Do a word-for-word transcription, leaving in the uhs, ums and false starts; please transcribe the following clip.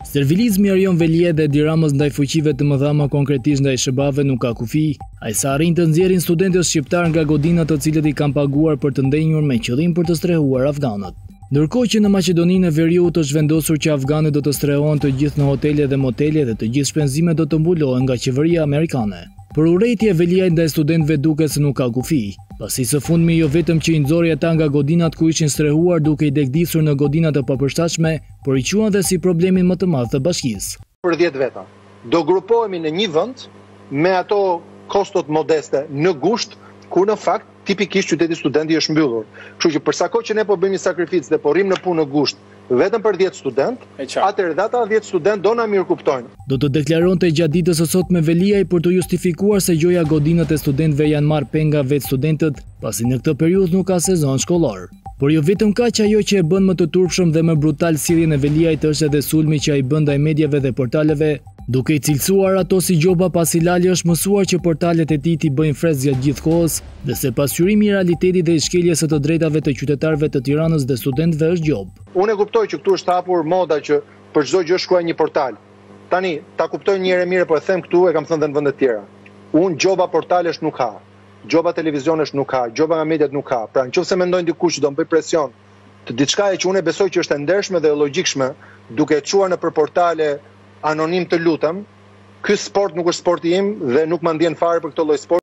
Servilizmi Arion Velie dhe Edi Ramës ndaj fuqive të mëdha më konkretisht ndaj shëbave nuk ka kufi, ai sa arrin të nxjerrin studentët shqiptar nga godinat të cilët i kanë paguar për të ndenjur me qëllim për të strehuar afganët. Ndërkohë që në Maqedoninë e Veriut është vendosur që afganët do të strehohen të gjithë në hotele dhe motele dhe të gjithë shpenzimet do të mbulohen nga qeveria amerikane. Por urrejtja e Veliaj ndaj studentëve duket se nuk ka kufi, pasi së fundmi jo vetëm që i nxori ata nga godinat ku ishin strehuar duke i degdisur në godinat të papërshtatshme, por i quan dhe si problemin më të madh të bashkisë. Për dhjetë veta, do grupohemi në një vend me ato kostot modeste në gusht, ku në fakt tipikisht qyteti studenti është mbyllur. Kështu që për sa kohë që ne po bëjmë një sakrificë dhe po rrim në punë në gusht vetëm për dhjetë student, atëherë ata dhjetë student do na mirë kuptojnë. Do të deklaronte gjatë ditës së sotme Veliaj për të justifikuar se gjoja godinat e studentëve janë marrë penga vetë studentët, pasi në këtë periudhë nuk ka sezon shkollor. Por jo vetëm kaq, ajo që e bën më të turpshëm dhe më brutal sjelljen e Veliajt është edhe sulmi që ai bën ndaj mediave dhe portaleve, duke i cilësuar ato si gjoba pasi Lali është mësuar që portalet e tij t'i bëjnë freskë gjatë gjithë kohës, dhe se pasqyrimi i realitetit dhe i shkeljes së të drejtave të qytetarëve të Tiranës dhe studentëve është gjobë. Unë e kuptoj që këtu është hapur moda që për çdo gjë shkruaj një portal. Tani, ta kuptoj një herë mirë, po e them këtu, e kam thënë edhe në vende të tjera. Unë gjoba portalesh nuk ha, gjoba televizionesh nuk ha, gjoba nga mediat nuk ha. Pra nëse mendojnë dikush që do më bëj presion të diçka që unë e besoj që është e ndershme dhe e logjikshme, duke e çuar nëpër portale anonim të lutem, ky sport nuk është sporti im dhe nuk ma ndjen fare për këtë lloj sporti.